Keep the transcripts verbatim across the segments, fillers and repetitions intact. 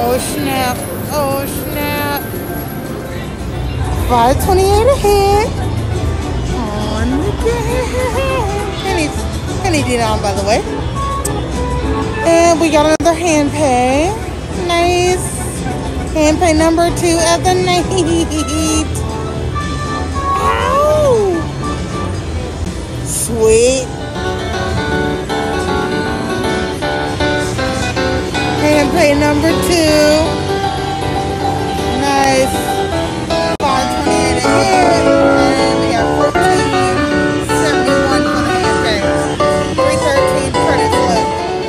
Oh snap. Oh snap. five twenty-eight a hit. On the day. Penny's, Penny did on, by the way. And we got another hand pay. Nice. Hand pay number two of the night. Ow. Sweet. Hand pay number two. Nice. five twenty-eight a hit. And we have fourteen seventy-one for the hand pay. three thirteen credits left.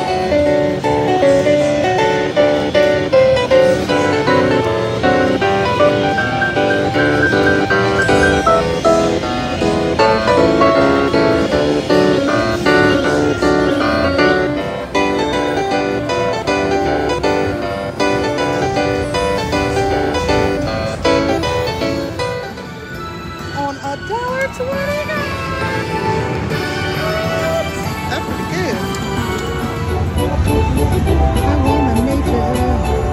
On a dollar twenty-nine. That's pretty good. I wanna make it.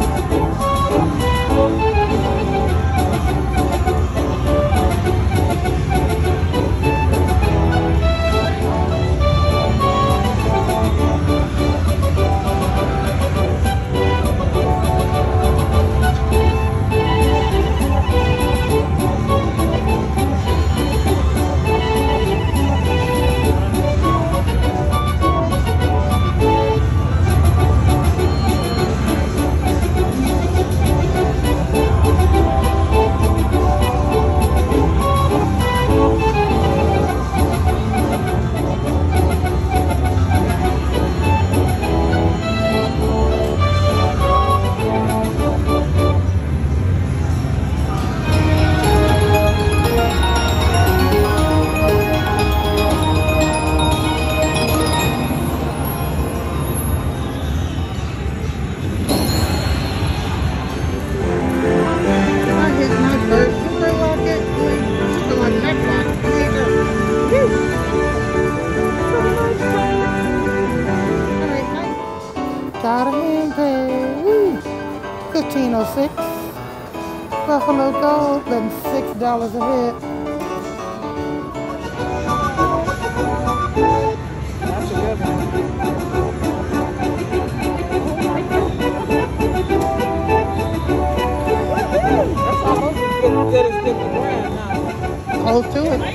Got a hand pay. fifteen oh six. Buffalo Gold, then six dollars a hit. That's a good one. That's almost as good as fifty grand now. Close to it.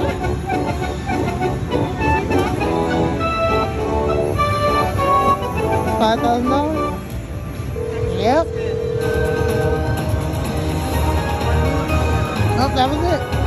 Five thousand dollars? Yep. Oh, that was it.